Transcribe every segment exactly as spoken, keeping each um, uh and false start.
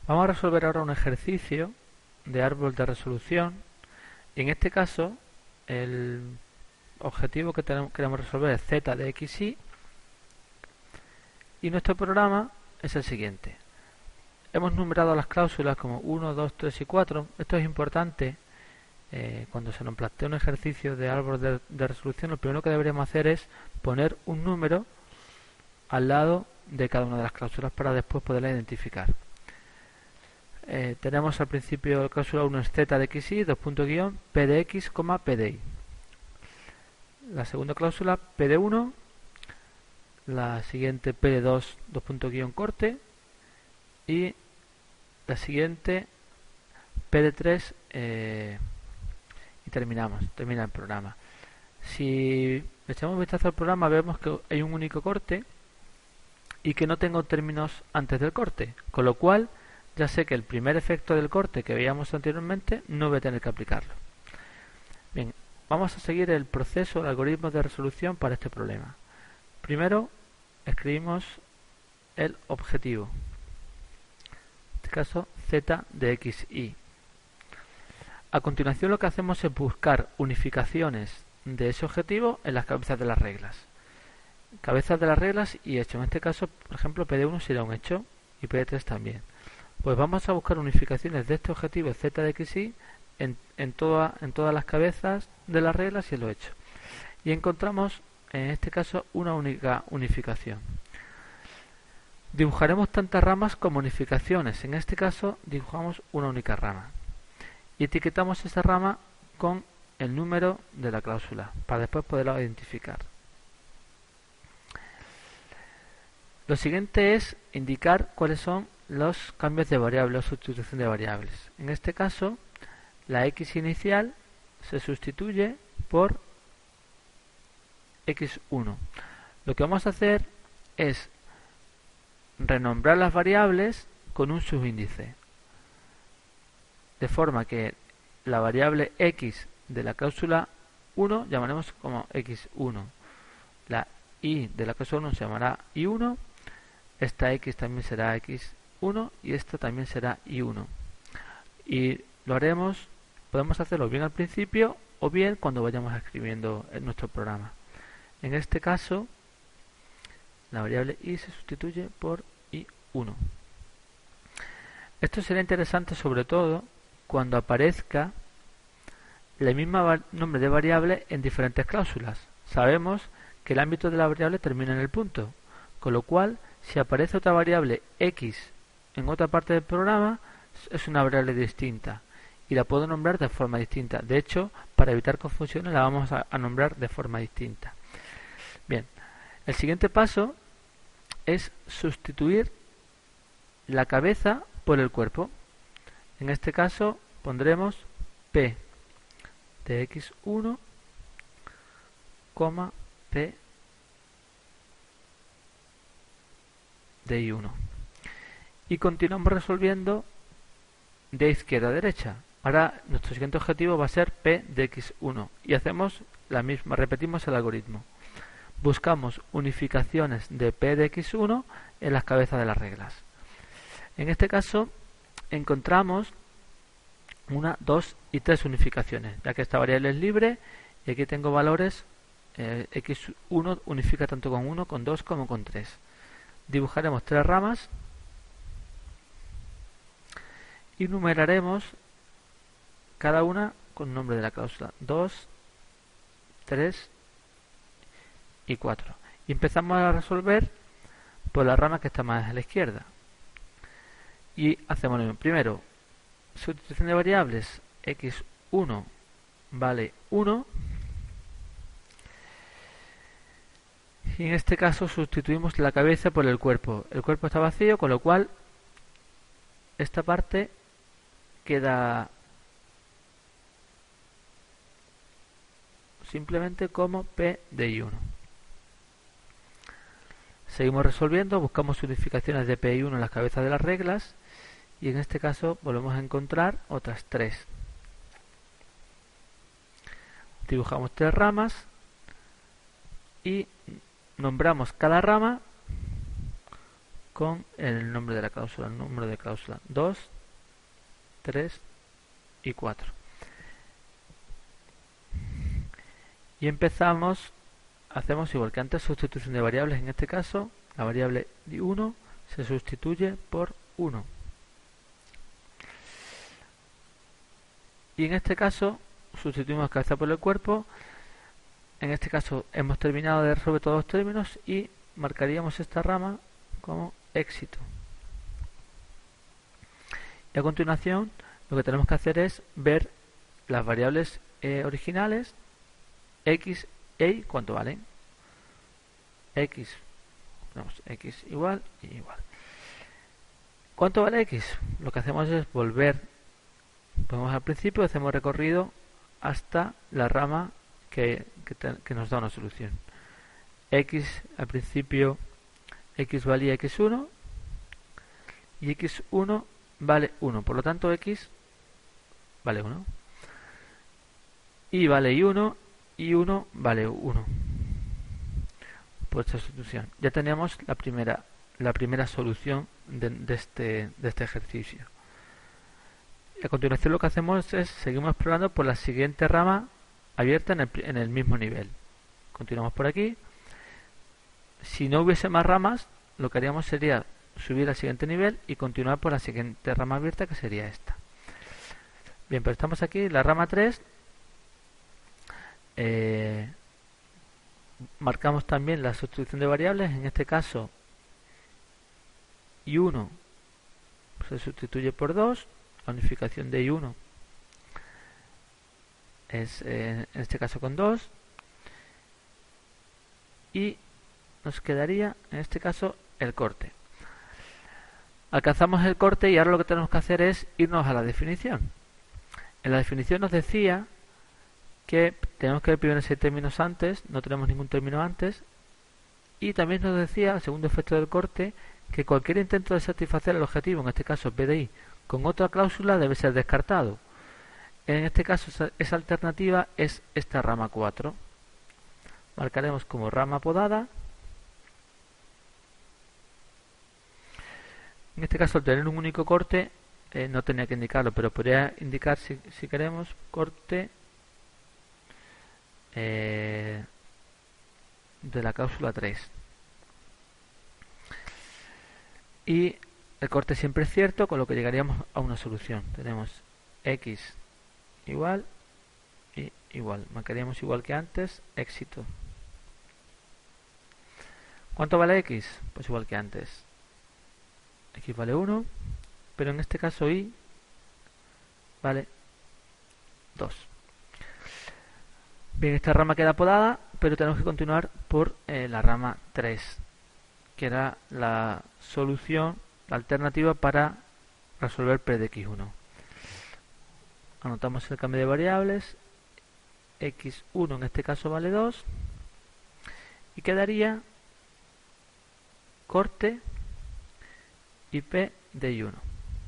Vamos a resolver ahora un ejercicio de árbol de resolución. Y en este caso, el objetivo que tenemos, queremos resolver es z de x, y. Y nuestro programa es el siguiente. Hemos numerado las cláusulas como uno, dos, tres y cuatro. Esto es importante. Eh, cuando se nos plantea un ejercicio de árbol de, de resolución, lo primero que deberíamos hacer es poner un número al lado de cada una de las cláusulas para después poderla identificar. Eh, tenemos al principio la cláusula uno es z de x, y, dos puntos guión, p de x, p de y. La segunda cláusula p de uno, la siguiente p de dos, dos puntos guión, corte, y la siguiente p de tres, eh, y terminamos, termina el programa. Si echamos un vistazo al programa, vemos que hay un único corte y que no tengo términos antes del corte, con lo cual ya sé que el primer efecto del corte que veíamos anteriormente no voy a tener que aplicarlo. Bien, vamos a seguir el proceso, el algoritmo de resolución para este problema. Primero escribimos el objetivo, en este caso z de x, y. A continuación lo que hacemos es buscar unificaciones de ese objetivo en las cabezas de las reglas. Cabezas de las reglas y hecho. En este caso, por ejemplo, p de uno será un hecho y p de tres también. Pues vamos a buscar unificaciones de este objetivo z de x, y en, en, toda, en todas las cabezas de las reglas y lo hecho. Y encontramos, en este caso, una única unificación. Dibujaremos tantas ramas como unificaciones. En este caso, dibujamos una única rama. Y etiquetamos esa rama con el número de la cláusula, para después poderla identificar. Lo siguiente es indicar cuáles son los cambios de variable o sustitución de variables. En este caso, la x inicial se sustituye por equis uno. Lo que vamos a hacer es renombrar las variables con un subíndice, de forma que la variable x de la cláusula uno llamaremos como equis uno, la y de la cláusula uno se llamará i uno, esta x también será equis uno y esta también será i uno. Y lo haremos, podemos hacerlo bien al principio o bien cuando vayamos escribiendo en nuestro programa. En este caso, la variable i se sustituye por i uno. Esto será interesante sobre todo cuando aparezca el mismo nombre de variable en diferentes cláusulas. Sabemos que el ámbito de la variable termina en el punto, con lo cual si aparece otra variable x en otra parte del programa, es una variable distinta y la puedo nombrar de forma distinta. De hecho, para evitar confusiones la vamos a, a nombrar de forma distinta. Bien, el siguiente paso es sustituir la cabeza por el cuerpo. En este caso pondremos p de equis uno, p de i uno. Y continuamos resolviendo de izquierda a derecha. Ahora nuestro siguiente objetivo va a ser p de equis uno y hacemos la misma, repetimos el algoritmo. Buscamos unificaciones de p de equis uno en las cabezas de las reglas. En este caso encontramos una, dos y tres unificaciones, ya que esta variable es libre y aquí tengo valores, eh, equis uno unifica tanto con uno, con dos como con tres. Dibujaremos tres ramas y numeraremos cada una con el nombre de la cláusula dos, tres y cuatro. Y empezamos a resolver por la rama que está más a la izquierda. Y hacemos lo mismo. Primero, sustitución de variables, equis uno vale uno. Y en este caso sustituimos la cabeza por el cuerpo. El cuerpo está vacío, con lo cual esta parte queda simplemente como p de i uno. Seguimos resolviendo, buscamos unificaciones de p i uno en las cabezas de las reglas y en este caso volvemos a encontrar otras tres. Dibujamos tres ramas y nombramos cada rama con el nombre de la cláusula, el número de cláusula dos, tres y cuatro. Y empezamos, hacemos igual que antes, sustitución de variables. En este caso, la variable uno se sustituye por uno. Y en este caso, sustituimos cabeza por el cuerpo. En este caso, hemos terminado de resolver todos los términos y marcaríamos esta rama como éxito. Y a continuación, lo que tenemos que hacer es ver las variables eh, originales, x e y, cuánto valen. X, tenemos x igual y igual. ¿Cuánto vale x? Lo que hacemos es volver, ponemos al principio, hacemos recorrido hasta la rama que, que, te, que nos da una solución. X al principio, x valía equis uno y equis uno vale uno, por lo tanto x vale uno. Y vale y uno y uno vale uno. Por esta sustitución. Ya tenemos la primera, la primera solución de, de, este, de este ejercicio. Y a continuación lo que hacemos es seguimos explorando por la siguiente rama abierta en el, en el mismo nivel. Continuamos por aquí. Si no hubiese más ramas, lo que haríamos sería subir al siguiente nivel y continuar por la siguiente rama abierta, que sería esta. Bien, pero estamos aquí, la rama tres. Eh, marcamos también la sustitución de variables. En este caso, y uno se sustituye por dos. La unificación de y uno es eh, en este caso con dos. Y nos quedaría en este caso el corte. Alcanzamos el corte y ahora lo que tenemos que hacer es irnos a la definición. En la definición nos decía que tenemos que ver primero seis términos antes, no tenemos ningún término antes, y también nos decía, el segundo efecto del corte, que cualquier intento de satisfacer el objetivo, en este caso P D I, con otra cláusula debe ser descartado. En este caso esa, esa alternativa es esta rama cuatro. Marcaremos como rama podada. En este caso, al tener un único corte, eh, no tenía que indicarlo, pero podría indicar si, si queremos corte eh, de la cláusula tres. Y el corte siempre es cierto, con lo que llegaríamos a una solución. Tenemos x igual y igual. Marcaríamos igual que antes, éxito. ¿Cuánto vale x? Pues igual que antes. X vale uno, pero en este caso y vale dos. Bien, esta rama queda podada, pero tenemos que continuar por eh, la rama tres, que era la solución, la alternativa para resolver P de equis uno. Anotamos el cambio de variables, equis uno en este caso vale dos, y quedaría corte y P de y uno.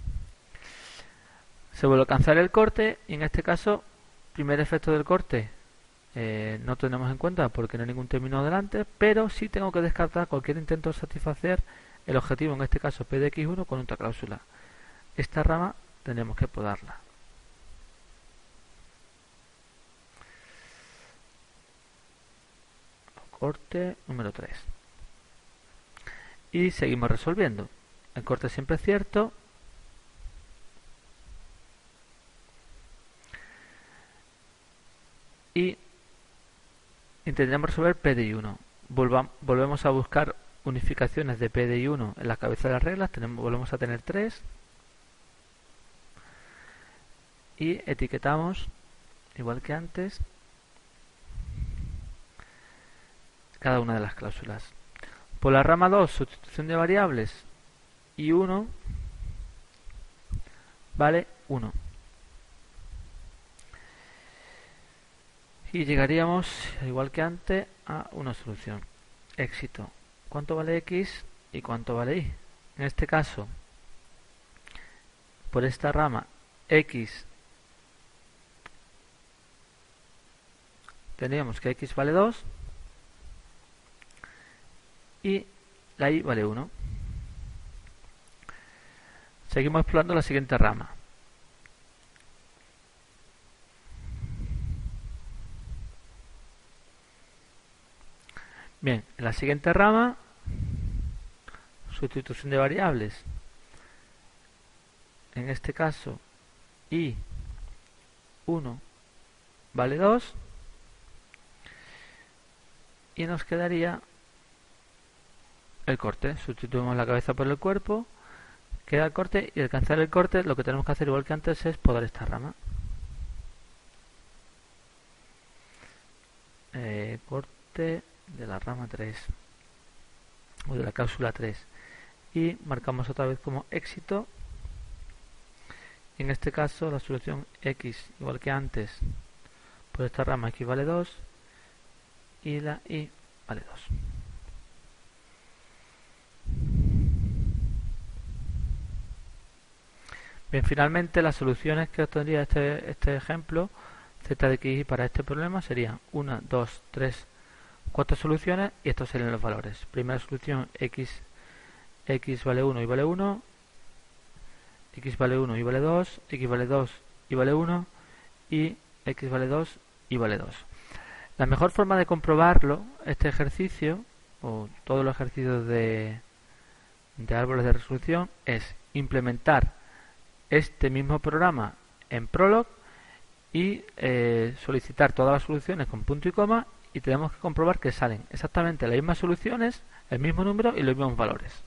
Se vuelve a alcanzar el corte y en este caso, primer efecto del corte eh, no tenemos en cuenta porque no hay ningún término delante, pero sí tengo que descartar cualquier intento de satisfacer el objetivo, en este caso P de equis uno, con otra cláusula. Esta rama tenemos que podarla. Corte número tres. Y seguimos resolviendo. El corte siempre es cierto. Y intentaremos resolver P de y uno. Volva, volvemos a buscar unificaciones de P de y uno en la cabeza de las reglas. Tenemos, volvemos a tener tres. Y etiquetamos, igual que antes, cada una de las cláusulas. Por la rama dos, sustitución de variables, y uno vale uno. Y llegaríamos, igual que antes, a una solución. Éxito. ¿Cuánto vale x y cuánto vale y? En este caso, por esta rama, x, tendríamos que x vale dos y la y vale uno. Seguimos explorando la siguiente rama. Bien, en la siguiente rama, sustitución de variables. En este caso, i uno vale dos. Y nos quedaría el corte. Sustituimos la cabeza por el cuerpo. Queda el corte, y al alcanzar el corte lo que tenemos que hacer, igual que antes, es podar esta rama. Eh, corte de la rama tres o de la cláusula tres, y marcamos otra vez como éxito. En este caso la solución x, igual que antes, por esta rama x vale dos y la y vale dos. Bien, finalmente las soluciones que obtendría este, este ejemplo z de x para este problema serían uno, dos, tres, cuatro soluciones, y estos serían los valores. Primera solución, x, x vale uno y vale uno, x vale uno y vale dos, x vale dos y vale uno, y x vale dos y vale dos. La mejor forma de comprobarlo, este ejercicio, o todos los ejercicios de, de árboles de resolución, es implementar este mismo programa en Prolog y eh, solicitar todas las soluciones con punto y coma, y tenemos que comprobar que salen exactamente las mismas soluciones, el mismo número y los mismos valores.